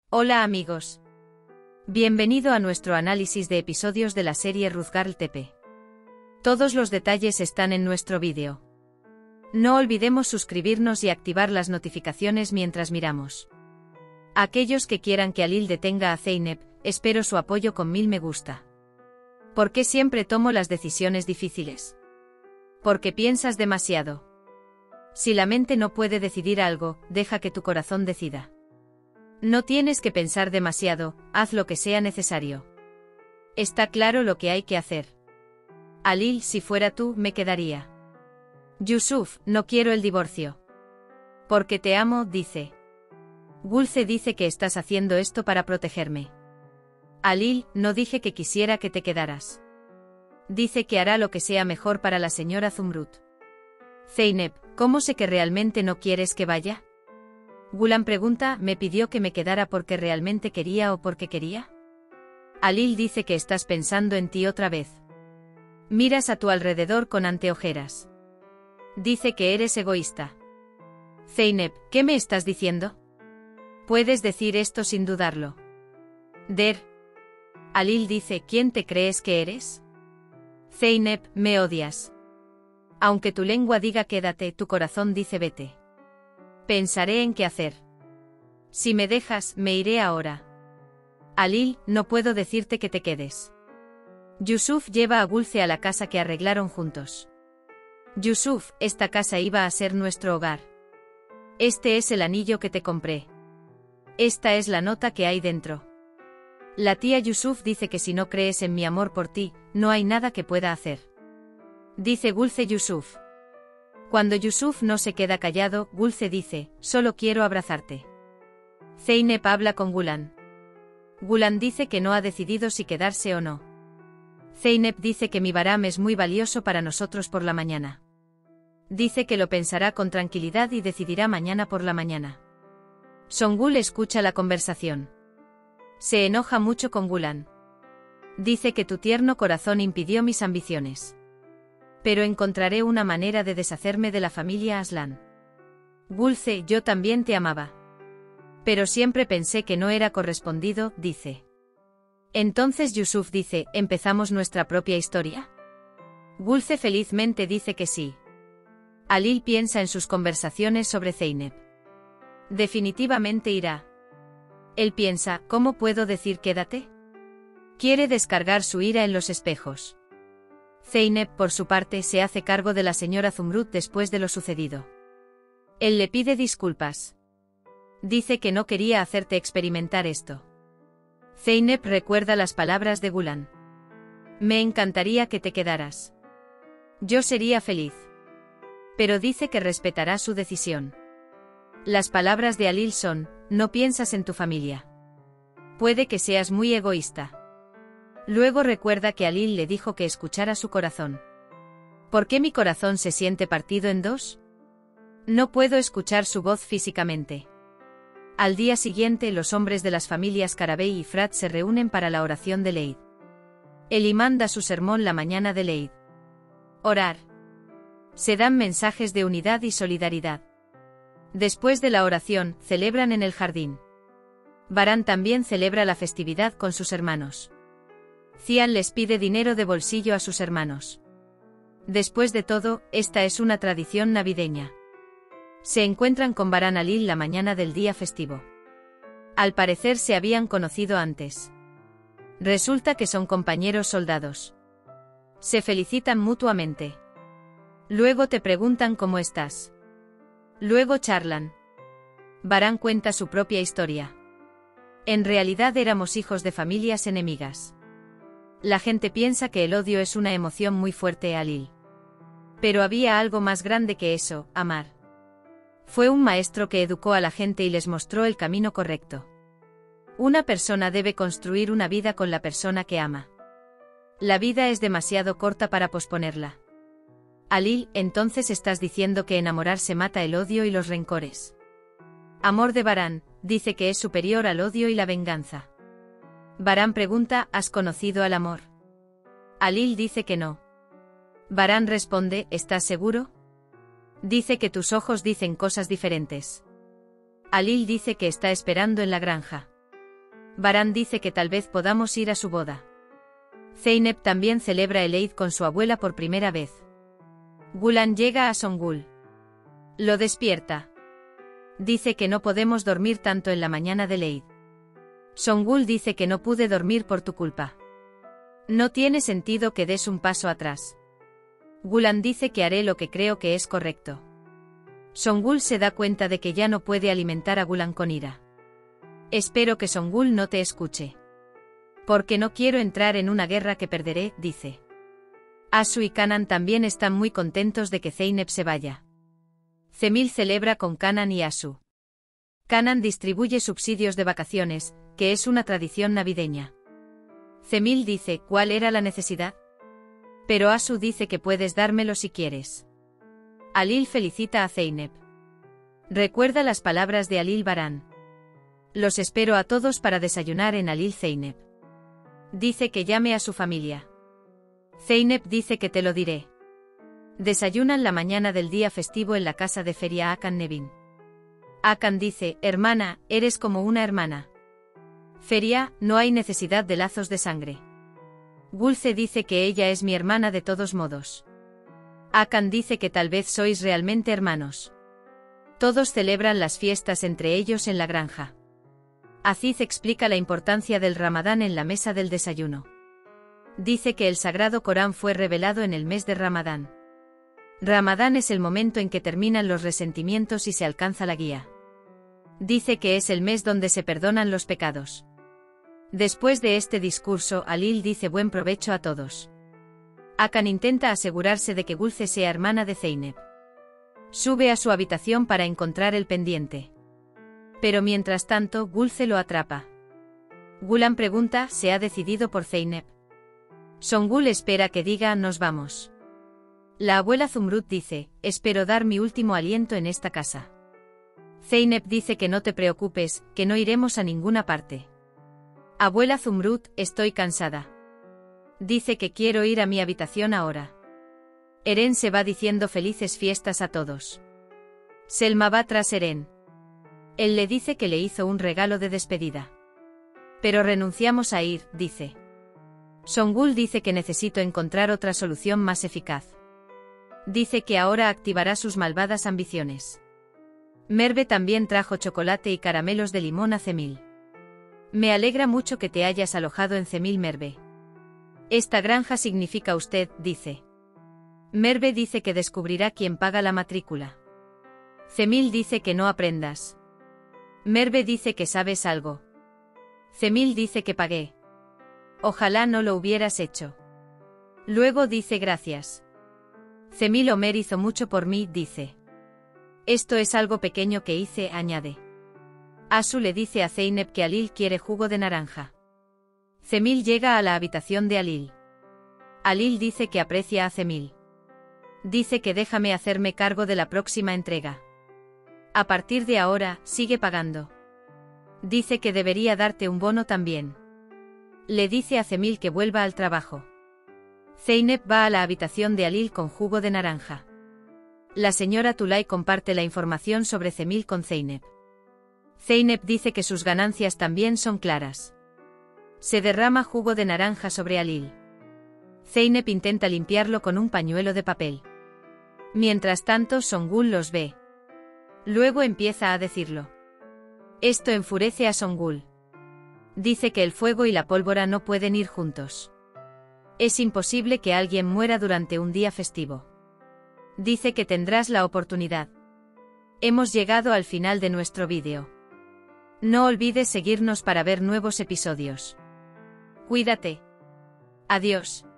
Hola amigos. Bienvenido a nuestro análisis de episodios de la serie Ruzgarl TP. Todos los detalles están en nuestro vídeo. No olvidemos suscribirnos y activar las notificaciones mientras miramos. Aquellos que quieran que Halil detenga a Zeynep, espero su apoyo con 1000 me gusta. ¿Por qué siempre tomo las decisiones difíciles? Porque piensas demasiado. Si la mente no puede decidir algo, deja que tu corazón decida. No tienes que pensar demasiado, haz lo que sea necesario. Está claro lo que hay que hacer. Halil, si fuera tú, me quedaría. Yusuf, no quiero el divorcio. Porque te amo, dice. Gulce dice que estás haciendo esto para protegerme. Halil, no dije que quisiera que te quedaras. Dice que hará lo que sea mejor para la señora Zumrud. Zeynep, ¿cómo sé que realmente no quieres que vaya? Gulan pregunta, ¿me pidió que me quedara porque realmente quería o porque quería? Halil dice que estás pensando en ti otra vez. Miras a tu alrededor con anteojeras. Dice que eres egoísta. Zeynep, ¿qué me estás diciendo? Puedes decir esto sin dudarlo. Der. Halil dice, ¿quién te crees que eres? Zeynep, me odias. Aunque tu lengua diga quédate, tu corazón dice vete. Pensaré en qué hacer. Si me dejas, me iré ahora. Halil, no puedo decirte que te quedes. Yusuf lleva a Gulce a la casa que arreglaron juntos. Yusuf, esta casa iba a ser nuestro hogar. Este es el anillo que te compré. Esta es la nota que hay dentro. La tía Yusuf dice que si no crees en mi amor por ti, no hay nada que pueda hacer. Dice Gulce Yusuf. Cuando Yusuf no se queda callado, Gulce dice, solo quiero abrazarte. Zeynep habla con Gulan. Gulan dice que no ha decidido si quedarse o no. Zeynep dice que mi Baram es muy valioso para nosotros por la mañana. Dice que lo pensará con tranquilidad y decidirá mañana por la mañana. Songul escucha la conversación. Se enoja mucho con Gulan. Dice que tu tierno corazón impidió mis ambiciones. Pero encontraré una manera de deshacerme de la familia Aslan. Gulce, yo también te amaba. Pero siempre pensé que no era correspondido, dice. Entonces Yusuf dice, ¿empezamos nuestra propia historia? Gulce felizmente dice que sí. Halil piensa en sus conversaciones sobre Zeynep. Definitivamente irá. Él piensa, ¿cómo puedo decir quédate? Quiere descargar su ira en los espejos. Zeynep, por su parte, se hace cargo de la señora Zumrud después de lo sucedido. Él le pide disculpas. Dice que no quería hacerte experimentar esto. Zeynep recuerda las palabras de Gulan. Me encantaría que te quedaras. Yo sería feliz. Pero dice que respetará su decisión. Las palabras de Halil son, no piensas en tu familia. Puede que seas muy egoísta. Luego recuerda que Halil le dijo que escuchara su corazón. ¿Por qué mi corazón se siente partido en dos? No puedo escuchar su voz físicamente. Al día siguiente los hombres de las familias Karabey y Frat se reúnen para la oración de Leid. El imán da su sermón la mañana de Leid. Orar. Se dan mensajes de unidad y solidaridad. Después de la oración, celebran en el jardín. Baran también celebra la festividad con sus hermanos. Cian les pide dinero de bolsillo a sus hermanos. Después de todo, esta es una tradición navideña. Se encuentran con Baran Halil la mañana del día festivo. Al parecer se habían conocido antes. Resulta que son compañeros soldados. Se felicitan mutuamente. Luego te preguntan cómo estás. Luego charlan. Baran cuenta su propia historia. En realidad éramos hijos de familias enemigas. La gente piensa que el odio es una emoción muy fuerte a Halil. Pero había algo más grande que eso, amar. Fue un maestro que educó a la gente y les mostró el camino correcto. Una persona debe construir una vida con la persona que ama. La vida es demasiado corta para posponerla. Halil, entonces estás diciendo que enamorarse mata el odio y los rencores. Amor de Baran, dice que es superior al odio y la venganza. Baran pregunta, ¿has conocido al amor? Halil dice que no. Baran responde, ¿estás seguro? Dice que tus ojos dicen cosas diferentes. Halil dice que está esperando en la granja. Baran dice que tal vez podamos ir a su boda. Zeynep también celebra el Eid con su abuela por primera vez. Gulen llega a Songül. Lo despierta. Dice que no podemos dormir tanto en la mañana del Eid. Songül dice que no pude dormir por tu culpa. No tiene sentido que des un paso atrás. Gulen dice que haré lo que creo que es correcto. Songül se da cuenta de que ya no puede alimentar a Gulen con ira. Espero que Songül no te escuche. Porque no quiero entrar en una guerra que perderé, dice. Asu y Kanan también están muy contentos de que Zeynep se vaya. Cemil celebra con Kanan y Asu. Kanan distribuye subsidios de vacaciones, que es una tradición navideña. Cemil dice, ¿cuál era la necesidad? Pero Asu dice que puedes dármelo si quieres. Alil felicita a Zeynep. Recuerda las palabras de Alil Baran. Los espero a todos para desayunar en Alil Zeynep. Dice que llame a su familia. Zeynep dice que te lo diré. Desayunan la mañana del día festivo en la casa de Feria Hakan Nevin. Hakan dice, hermana, eres como una hermana. Feria, no hay necesidad de lazos de sangre. Gulce dice que ella es mi hermana de todos modos. Hakan dice que tal vez sois realmente hermanos. Todos celebran las fiestas entre ellos en la granja. Aziz explica la importancia del Ramadán en la mesa del desayuno. Dice que el Sagrado Corán fue revelado en el mes de Ramadán. Ramadán es el momento en que terminan los resentimientos y se alcanza la guía. Dice que es el mes donde se perdonan los pecados. Después de este discurso, Alil dice buen provecho a todos. Hakan intenta asegurarse de que Gulce sea hermana de Zeynep. Sube a su habitación para encontrar el pendiente. Pero mientras tanto, Gulce lo atrapa. Gulen pregunta, ¿se ha decidido por Zeynep? Songül espera que diga, nos vamos. La abuela Zumrud dice, espero dar mi último aliento en esta casa. Zeynep dice que no te preocupes, que no iremos a ninguna parte. Abuela Zumrud, estoy cansada. Dice que quiero ir a mi habitación ahora. Eren se va diciendo felices fiestas a todos. Selma va tras Eren. Él le dice que le hizo un regalo de despedida. Pero renunciamos a ir, dice. Songül dice que necesito encontrar otra solución más eficaz. Dice que ahora activará sus malvadas ambiciones. Merve también trajo chocolate y caramelos de limón a Cemil. Me alegra mucho que te hayas alojado en Cemil, Merve. Esta granja significa usted, dice. Merve dice que descubrirá quién paga la matrícula. Cemil dice que no aprendas. Merve dice que sabes algo. Cemil dice que pagué. Ojalá no lo hubieras hecho. Luego dice gracias. Cemil Omer hizo mucho por mí, dice. Esto es algo pequeño que hice, añade. Asu le dice a Zeynep que Alil quiere jugo de naranja. Cemil llega a la habitación de Alil. Alil dice que aprecia a Cemil. Dice que déjame hacerme cargo de la próxima entrega. A partir de ahora, sigue pagando. Dice que debería darte un bono también. Le dice a Cemil que vuelva al trabajo. Zeynep va a la habitación de Alil con jugo de naranja. La señora Tulay comparte la información sobre Cemil con Zeynep. Zeynep dice que sus ganancias también son claras. Se derrama jugo de naranja sobre Alil. Zeynep intenta limpiarlo con un pañuelo de papel. Mientras tanto, Songül los ve. Luego empieza a decirlo. Esto enfurece a Songül. Dice que el fuego y la pólvora no pueden ir juntos. Es imposible que alguien muera durante un día festivo. Dice que tendrás la oportunidad. Hemos llegado al final de nuestro vídeo. No olvides seguirnos para ver nuevos episodios. Cuídate. Adiós.